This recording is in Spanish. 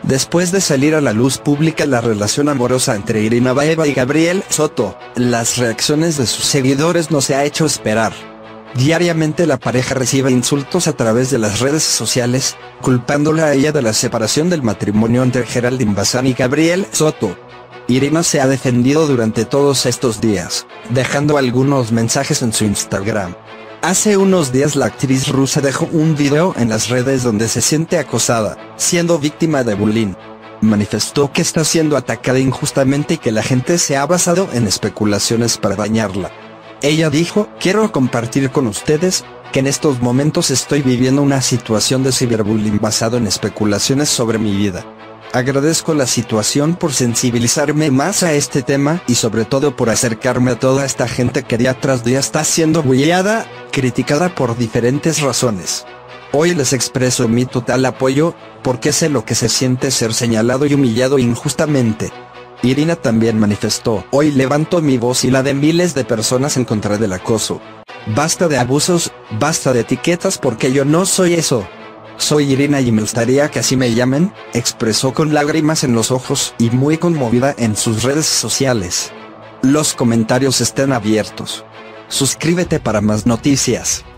Después de salir a la luz pública la relación amorosa entre Irina Baeva y Gabriel Soto, las reacciones de sus seguidores no se ha hecho esperar. Diariamente la pareja recibe insultos a través de las redes sociales, culpándola a ella de la separación del matrimonio entre Geraldine Bazán y Gabriel Soto. Irina se ha defendido durante todos estos días, dejando algunos mensajes en su Instagram. Hace unos días la actriz rusa dejó un video en las redes donde se siente acosada, siendo víctima de bullying. Manifestó que está siendo atacada injustamente y que la gente se ha basado en especulaciones para dañarla. Ella dijo: "Quiero compartir con ustedes que en estos momentos estoy viviendo una situación de ciberbullying basado en especulaciones sobre mi vida. Agradezco la situación por sensibilizarme más a este tema y sobre todo por acercarme a toda esta gente que día tras día está siendo bulleada, criticada por diferentes razones. Hoy les expreso mi total apoyo, porque sé lo que se siente ser señalado y humillado injustamente". Irina también manifestó: "Hoy levanto mi voz y la de miles de personas en contra del acoso. Basta de abusos, basta de etiquetas porque yo no soy eso. Soy Irina y me gustaría que así me llamen", expresó con lágrimas en los ojos y muy conmovida en sus redes sociales. Los comentarios están abiertos. Suscríbete para más noticias.